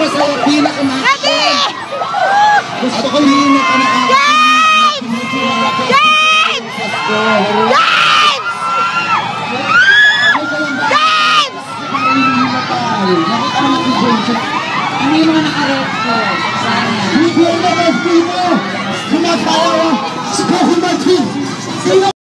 para sa pinakamakakon. Gusto ko pinakamakakon. James! Ano yung mga nakaret ko? Sana. Hindi na mas dito. Kumatawa. Sino